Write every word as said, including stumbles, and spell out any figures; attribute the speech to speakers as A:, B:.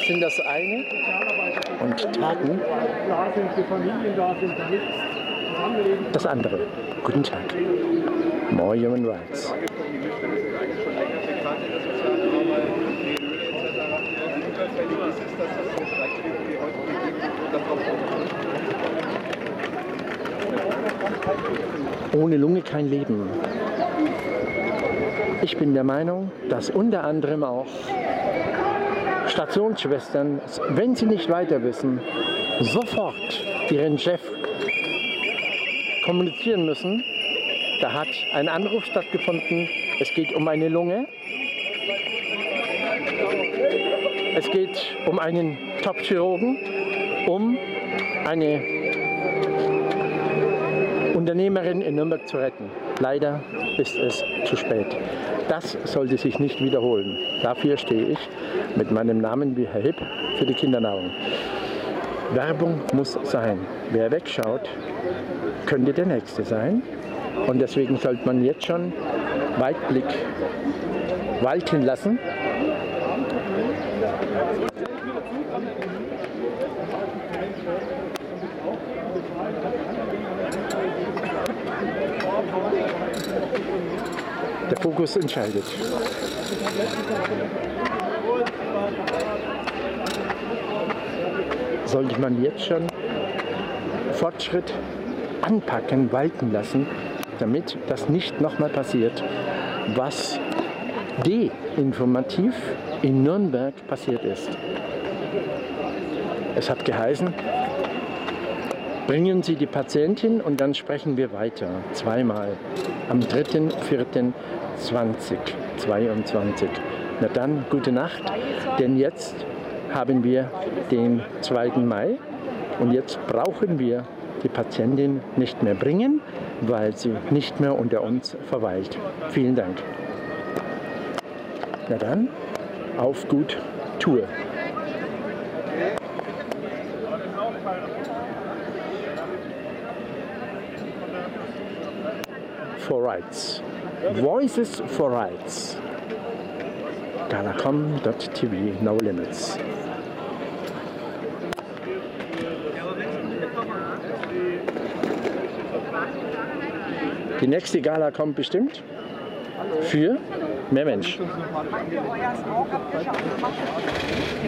A: sind das eine und Taten das andere. Guten Tag. More Human Rights. Ohne Lunge kein Leben. Ich bin der Meinung, dass unter anderem auch Stationsschwestern, wenn sie nicht weiter wissen, sofort ihren Chef kommunizieren müssen. Da hat ein Anruf stattgefunden, es geht um eine Lunge, es geht um einen Top-Chirurgen, um eine Unternehmerin in Nürnberg zu retten. Leider ist es zu spät. Das sollte sich nicht wiederholen. Dafür stehe ich mit meinem Namen wie Herr Hipp für die Kindernahrung. Werbung muss sein. Wer wegschaut, könnte der Nächste sein. Und deswegen sollte man jetzt schon Weitblick walten lassen. Der Fokus entscheidet. Sollte man jetzt schon Fortschritt anpacken, walten lassen, damit das nicht nochmal passiert, was deinformativ in Nürnberg passiert ist. Es hat geheißen, bringen Sie die Patientin und dann sprechen wir weiter. Zweimal. Am dritten vierten zweitausendzweiundzwanzig. Na dann, gute Nacht, denn jetzt haben wir den zweiten Mai und jetzt brauchen wir die Patientin nicht mehr bringen, weil sie nicht mehr unter uns verweilt. Vielen Dank. Na dann, auf gut Tour. For Rights. Voices for Rights. galacom dot t v, no limits. Die nächste Gala kommt bestimmt für mehr Mensch.